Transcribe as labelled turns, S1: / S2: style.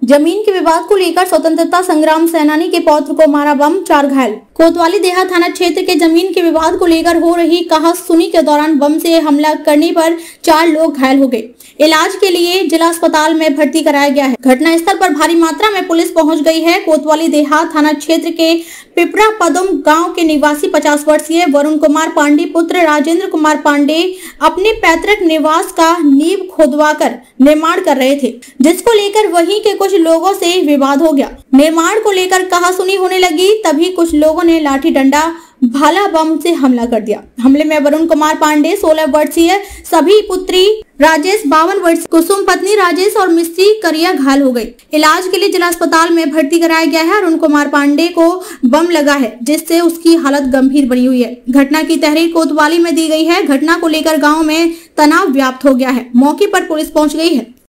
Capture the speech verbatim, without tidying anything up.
S1: जमीन के विवाद को लेकर स्वतंत्रता संग्राम सेनानी के पौत्र को मारा बम, चार घायल। कोतवाली देहात थाना क्षेत्र के जमीन के विवाद को लेकर हो रही कहासुनी के दौरान बम से हमला करने पर चार लोग घायल हो गए। इलाज के लिए जिला अस्पताल में भर्ती कराया गया है। घटना स्थल पर भारी मात्रा में पुलिस पहुंच गई है। कोतवाली देहात थाना क्षेत्र के पिपरा पदुम गांव के निवासी पचास वर्षीय वरुण कुमार पांडे पुत्र राजेंद्र कुमार पांडे अपने पैतृक निवास का नींव खोदवाकर निर्माण कर रहे थे, जिसको लेकर वहीं के कुछ लोगों से विवाद हो गया। निर्माण को लेकर कहासुनी होने लगी, तभी कुछ लोगों ने लाठी डंडा भाला बम से हमला कर दिया। हमले में वरुण कुमार पांडे सोलह वर्षीय, सभी पुत्री राजेश बावन वर्षीय, कुसुम पत्नी राजेश और मिस्त्री करिया घायल हो गई। इलाज के लिए जिला अस्पताल में भर्ती कराया गया है। वरुण कुमार पांडे को बम लगा है, जिससे उसकी हालत गंभीर बनी हुई है। घटना की तहरीर कोतवाली में दी गई है। घटना को लेकर गाँव में तनाव व्याप्त हो गया है। मौके पर पुलिस पहुँच गई है।